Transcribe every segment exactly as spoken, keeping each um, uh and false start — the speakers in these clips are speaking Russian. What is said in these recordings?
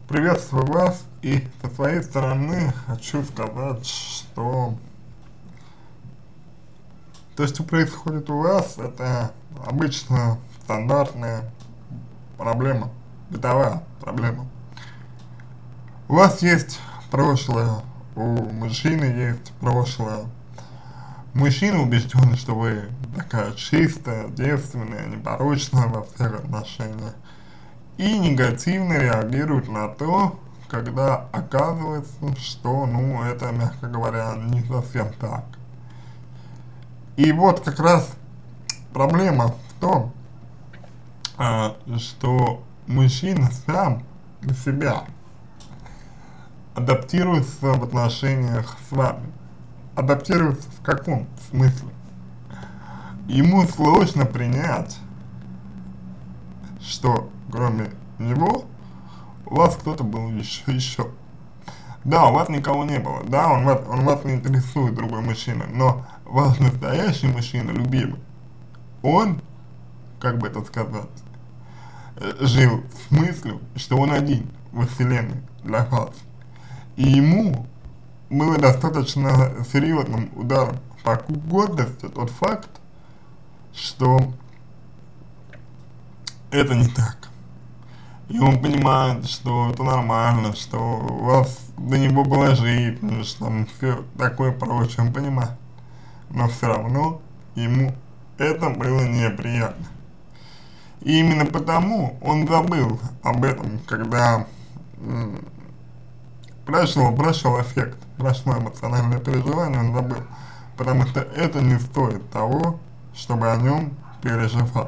Приветствую вас, и со своей стороны хочу сказать, что то, что происходит у вас, это обычно стандартная проблема, бытовая проблема. У вас есть прошлое, у мужчины есть прошлое. Мужчина убежден, что вы такая чистая, девственная, непорочная во всех отношениях. И негативно реагирует на то, когда оказывается, что, ну, это, мягко говоря, не совсем так. И вот как раз проблема в том, а, что мужчина сам для себя адаптируется в отношениях с вами. Адаптируется в каком смысле? Ему сложно принять, что кроме него у вас кто-то был еще, еще. Да, у вас никого не было, да, он вас, он вас не интересует, другой мужчина, но ваш настоящий мужчина, любимый, он, как бы это сказать, жил с мыслью, что он один во вселенной для вас. И ему было достаточно серьезным ударом по гордости тот факт, что это не так. И он понимает, что это нормально, что у вас до него была жизнь, что там все такое прочее, он понимает. Но все равно ему это было неприятно. И именно потому он забыл об этом, когда прошел, прошел эффект, прошло эмоциональное переживание, он забыл. Потому что это не стоит того, чтобы о нем переживать.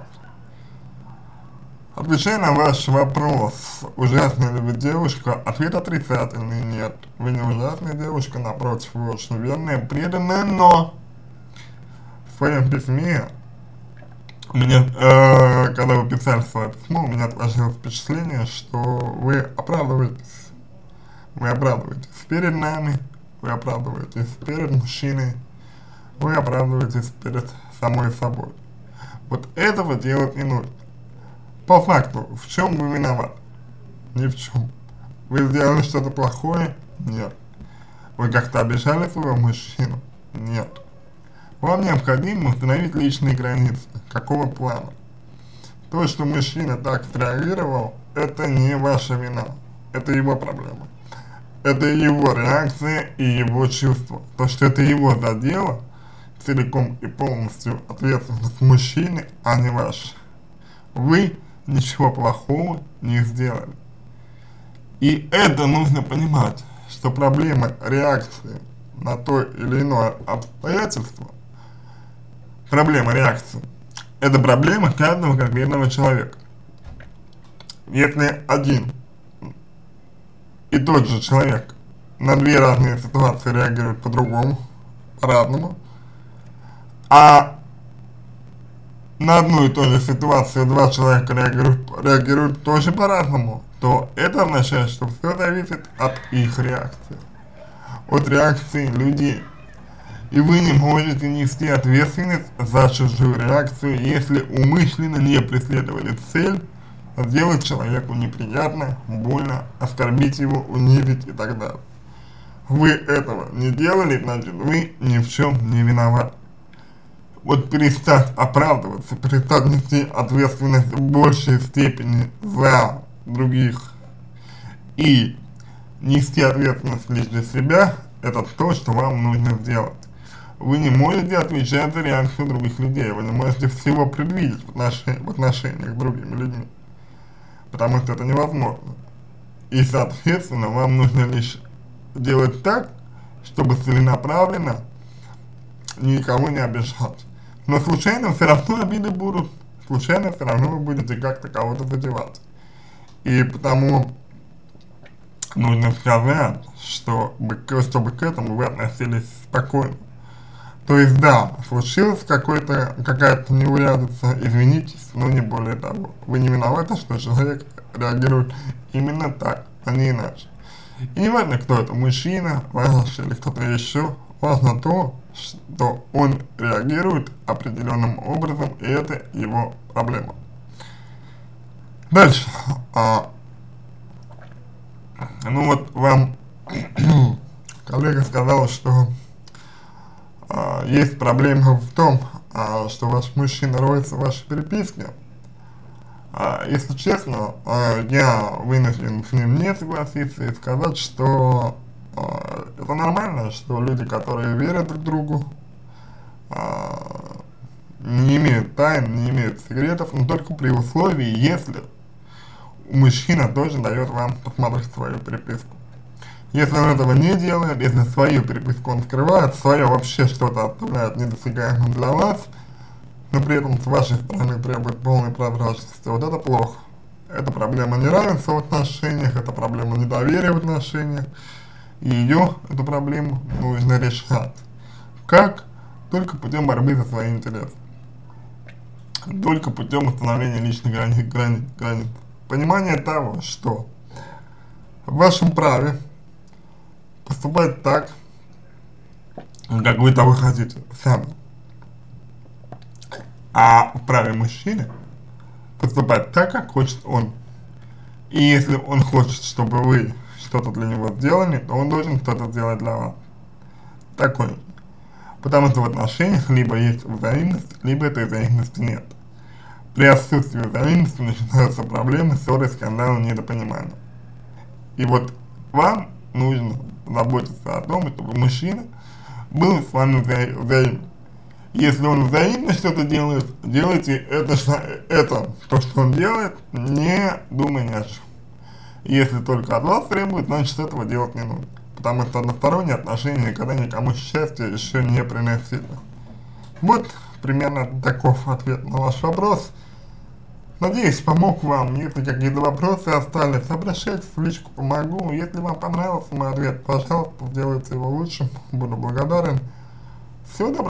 Отвечая на ваш вопрос, ужасная ли вы девушка, ответ отрицательный: нет. Вы не ужасная девушка, напротив, вы очень верная, преданная, но в своем письме, у меня, э, когда вы писали свое письмо, у меня сложилось впечатление, что вы оправдываетесь. Вы оправдываетесь перед нами, вы оправдываетесь перед мужчиной, вы оправдываетесь перед самой собой. Вот этого делать не нужно. По факту, в чем вы виноваты? Ни в чем. Вы сделали что-то плохое? Нет. Вы как-то обижали своего мужчину? Нет. Вам необходимо установить личные границы. Какого плана? То, что мужчина так отреагировал, это не ваша вина. Это его проблема. Это его реакция и его чувства. То, что это его задело, целиком и полностью ответственность мужчины, а не ваша. Вы ничего плохого не сделали. И это нужно понимать, что проблема реакции на то или иное обстоятельство, проблема реакции, это проблема каждого конкретного человека. Если один и тот же человек на две разные ситуации реагирует по-другому, по-разному, а на одну и ту же ситуацию два человека реагируют, реагируют тоже по-разному, то это означает, что все зависит от их реакции, от реакции людей. И вы не можете нести ответственность за чужую реакцию, если умышленно не преследовали цель сделать человеку неприятно, больно, оскорбить его, унизить и так далее. Вы этого не делали, значит, вы ни в чем не виноваты. Вот перестать оправдываться, перестать нести ответственность в большей степени за других и нести ответственность лишь для себя, это то, что вам нужно сделать. Вы не можете отвечать за реакцию других людей, вы не можете всего предвидеть в отношениях, в отношениях с другими людьми, потому что это невозможно. И, соответственно, вам нужно лишь делать так, чтобы целенаправленно никого не обижать. Но случайно все равно обиды будут, случайно все равно вы будете как-то кого-то задевать. И потому нужно сказать, что, чтобы к этому вы относились спокойно. То есть, да, случилась какая-то неурядица, извинитесь, но не более того. Вы не виноваты, что человек реагирует именно так, а не иначе. И не важно, кто это, мужчина, ваш или кто-то еще, важно то, что он реагирует определенным образом, и это его проблема. Дальше. А, Ну вот вам коллега сказал, что а, есть проблема в том, а, что ваш мужчина роется в вашей переписке. А, если честно, а, я вынужден с ним не согласиться и сказать, что а, это нормально, что люди, которые верят друг другу, а, не имеют тайн, не имеют секретов, но только при условии, если мужчина тоже дает вам посмотреть свою переписку. Если он этого не делает, если свою переписку он скрывает, свое вообще что-то оставляет недосягаемым для вас, но при этом с вашей стороны требует полной прозрачности, вот это плохо. Это проблема неравенства в отношениях, это проблема недоверия в отношениях, и ее, эту проблему, нужно решать. Как? Только путем борьбы за свои интересы. Только путем установления личных границ, границ, границ. Понимание того, что в вашем праве поступать так, как вы того хотите сами. А в праве мужчины поступать так, как хочет он. И если он хочет, чтобы вы что-то для него сделали, то он должен что-то сделать для вас. Такой. Потому что в отношениях либо есть взаимность, либо этой взаимности нет. При отсутствии взаимности начинаются проблемы, ссоры, скандалы, недопонимания. И вот вам нужно заботиться о том, чтобы мужчина был с вами вза взаимен. Если он взаимно что-то делает, делайте это, это, то, что он делает, не думая ни о чем. Если только от вас требует, значит этого делать не нужно. Потому что односторонние отношения никогда никому счастья еще не приносили. Вот примерно таков ответ на ваш вопрос. Надеюсь, помог вам. Если какие-то вопросы остались, обращайтесь в личку, помогу. Если вам понравился мой ответ, пожалуйста, сделайте его лучшим. Буду благодарен. Всего доброго.